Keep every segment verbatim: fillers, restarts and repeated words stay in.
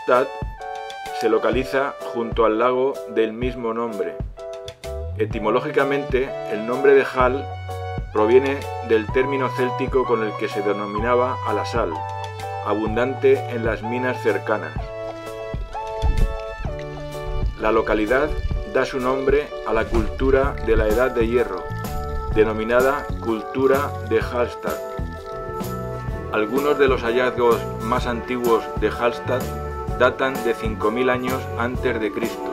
Hallstatt se localiza junto al lago del mismo nombre. Etimológicamente, el nombre de Hall proviene del término céltico con el que se denominaba a la sal, abundante en las minas cercanas. La localidad da su nombre a la cultura de la Edad de Hierro, denominada Cultura de Hallstatt. Algunos de los hallazgos más antiguos de Hallstatt datan de cinco mil años antes de Cristo.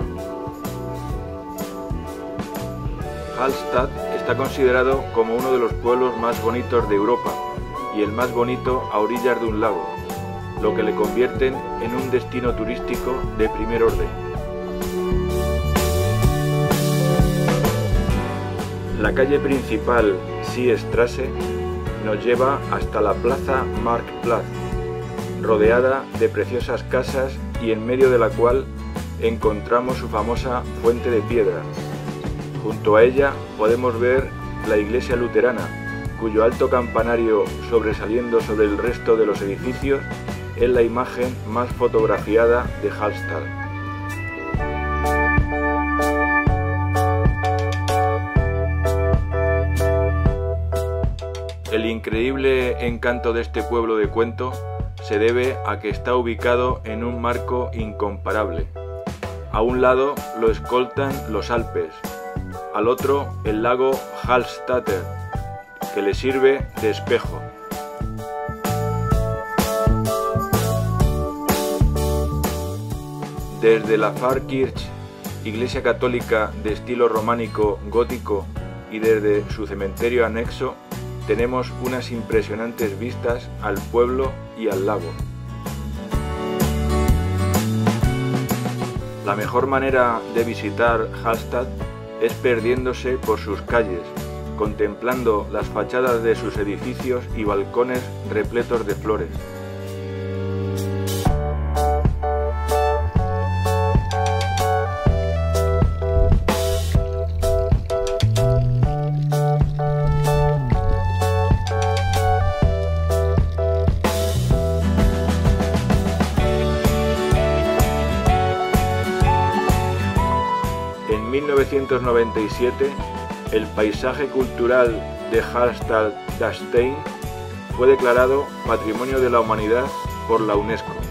Hallstatt está considerado como uno de los pueblos más bonitos de Europa y el más bonito a orillas de un lago, lo que le convierten en un destino turístico de primer orden. La calle principal, Siestrasse, nos lleva hasta la plaza Marktplatz, rodeada de preciosas casas y en medio de la cual encontramos su famosa fuente de piedra. Junto a ella podemos ver la iglesia luterana, cuyo alto campanario sobresaliendo sobre el resto de los edificios es la imagen más fotografiada de Hallstatt. El increíble encanto de este pueblo de cuento se debe a que está ubicado en un marco incomparable. A un lado lo escoltan los Alpes, al otro el lago Hallstatter, que le sirve de espejo. Desde la Pfarrkirche, iglesia católica de estilo románico gótico, y desde su cementerio anexo, tenemos unas impresionantes vistas al pueblo y al lago. La mejor manera de visitar Hallstatt es perdiéndose por sus calles, contemplando las fachadas de sus edificios y balcones repletos de flores. En mil novecientos noventa y siete, el paisaje cultural de Hallstatt-Dachstein fue declarado Patrimonio de la Humanidad por la UNESCO.